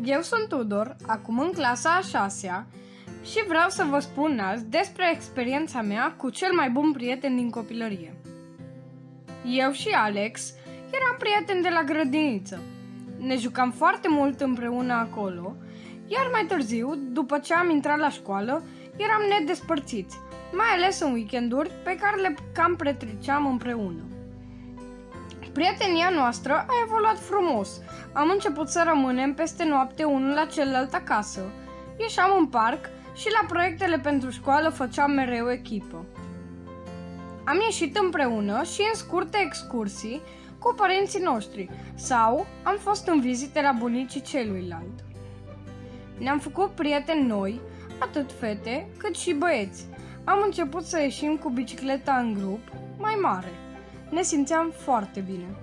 Eu sunt Tudor, acum în clasa a 6-a și vreau să vă spun azi despre experiența mea cu cel mai bun prieten din copilărie. Eu și Alex eram prieteni de la grădiniță. Ne jucam foarte mult împreună acolo, iar mai târziu, după ce am intrat la școală, eram nedespărțiți, mai ales în weekenduri pe care le cam petreceam împreună. Prietenia noastră a evoluat frumos. Am început să rămânem peste noapte unul la celălalt acasă, ieșeam în parc și la proiectele pentru școală făceam mereu echipă. Am ieșit împreună și în scurte excursii cu părinții noștri sau am fost în vizite la bunicii celuilalt. Ne-am făcut prieteni noi, atât fete cât și băieți. Am început să ieșim cu bicicleta în grup mai mare. Ne simțeam foarte bine.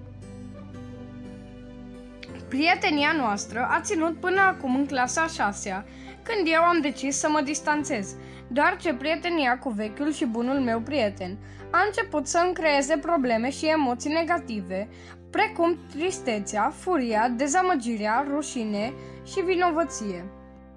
Prietenia noastră a ținut până acum în clasa a 6-a, când eu am decis să mă distanțez, deoarece prietenia cu vechiul și bunul meu prieten a început să îmi creeze probleme și emoții negative, precum tristețea, furia, dezamăgirea, rușine și vinovăție.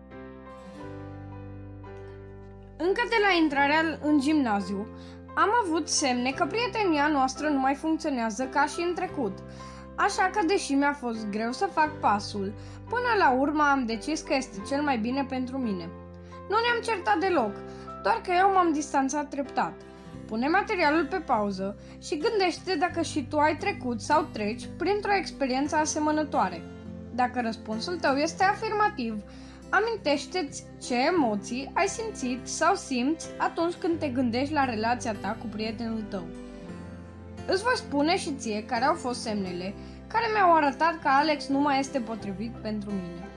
Încă de la intrarea în gimnaziu, am avut semne că prietenia noastră nu mai funcționează ca și în trecut, așa că deși mi-a fost greu să fac pasul, până la urmă am decis că este cel mai bine pentru mine. Nu ne-am certat deloc, doar că eu m-am distanțat treptat. Pune materialul pe pauză și gândește dacă și tu ai trecut sau treci printr-o experiență asemănătoare. Dacă răspunsul tău este afirmativ, amintește-ți ce emoții ai simțit sau simți atunci când te gândești la relația ta cu prietenul tău. Îți voi spune și ție care au fost semnele care mi-au arătat că Alex nu mai este potrivit pentru mine.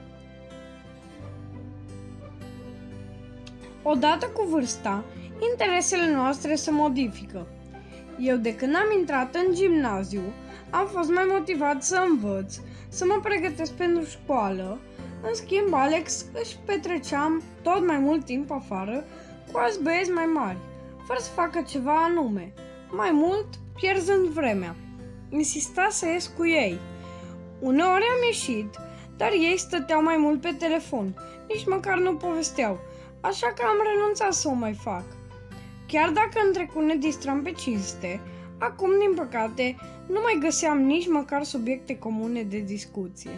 Odată cu vârsta, interesele noastre se modifică. Eu de când am intrat în gimnaziu, am fost mai motivat să învăț, să mă pregătesc pentru școală. În schimb, Alex își petreceam tot mai mult timp afară cu alți băieți mai mari, fără să facă ceva anume. Mai mult, pierzând vremea. Insista să ies cu ei. Uneori am ieșit, dar ei stăteau mai mult pe telefon, nici măcar nu povesteau, așa că am renunțat să o mai fac. Chiar dacă în trecut ne distram pe cinste, acum, din păcate, nu mai găseam nici măcar subiecte comune de discuție.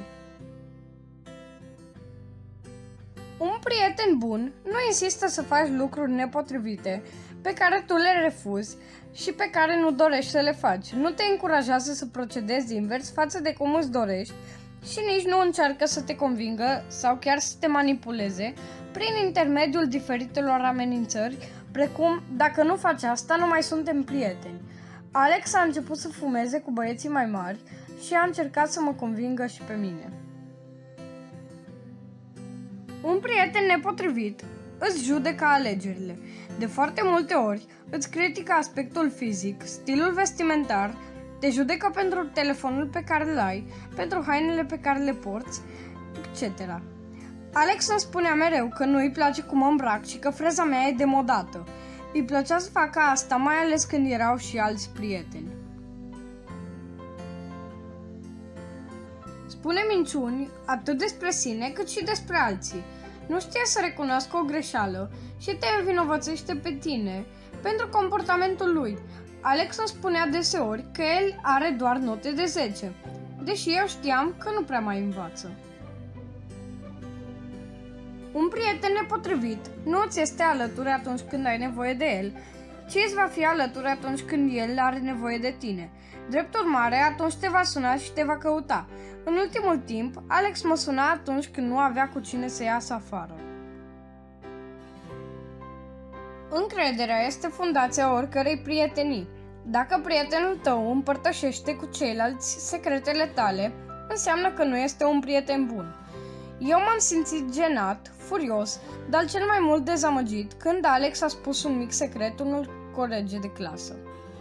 Un prieten bun nu insistă să faci lucruri nepotrivite pe care tu le refuzi și pe care nu dorești să le faci. Nu te încurajează să procedezi invers față de cum îți dorești și nici nu încearcă să te convingă sau chiar să te manipuleze prin intermediul diferitelor amenințări, precum dacă nu faci asta, nu mai suntem prieteni. Alex a început să fumeze cu băieții mai mari și a încercat să mă convingă și pe mine. Un prieten nepotrivit îți judecă alegerile. De foarte multe ori îți critică aspectul fizic, stilul vestimentar, te judecă pentru telefonul pe care îl ai, pentru hainele pe care le porți, etc. Alex îmi spunea mereu că nu îi place cum mă îmbrac și că freza mea e demodată. Îi plăcea să facă asta, mai ales când erau și alți prieteni. Spune minciuni atât despre sine cât și despre alții. Nu știe să recunoască o greșeală și te învinovățește pe tine pentru comportamentul lui. Alex îmi spunea deseori că el are doar note de 10, deși eu știam că nu prea mai învață. Un prieten nepotrivit nu îți este alături atunci când ai nevoie de el, ci îți va fi alături atunci când el are nevoie de tine. Drept urmare, atunci te va suna și te va căuta. În ultimul timp, Alex mă suna atunci când nu avea cu cine să iasă afară. Încrederea este fundația oricărei prietenii. Dacă prietenul tău împărtășește cu ceilalți secretele tale, înseamnă că nu este un prieten bun. Eu m-am simțit genat, furios, dar cel mai mult dezamăgit când Alex a spus un mic secret unor colegi de clasă.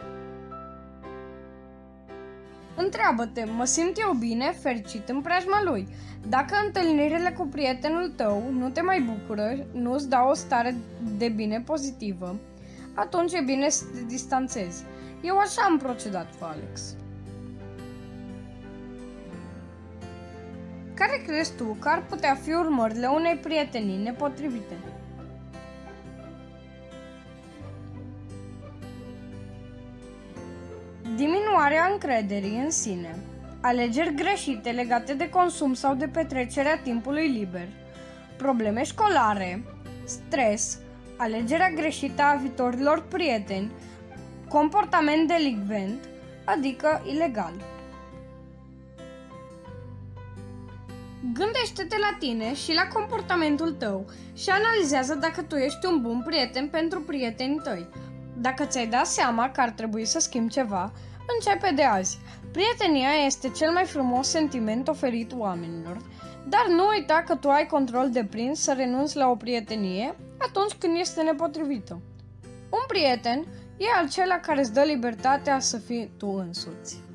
Întreabă-te, mă simt eu bine, fericit în preajma lui? Dacă întâlnirile cu prietenul tău nu te mai bucură, nu îți dau o stare de bine pozitivă, atunci e bine să te distanțezi. Eu așa am procedat cu Alex. Care crezi tu că ar putea fi urmările unei prietenii nepotrivite? Diminuarea încrederii în sine, alegeri greșite legate de consum sau de petrecerea timpului liber, probleme școlare, stres, alegerea greșită a viitorilor prieteni, comportament delicvent, adică ilegal. Gândește-te la tine și la comportamentul tău și analizează dacă tu ești un bun prieten pentru prietenii tăi. Dacă ți-ai dat seama că ar trebui să schimbi ceva, începe de azi. Prietenia este cel mai frumos sentiment oferit oamenilor, dar nu uita că tu ai control deplin să renunți la o prietenie atunci când este nepotrivită. Un prieten e acela care îți dă libertatea să fii tu însuți.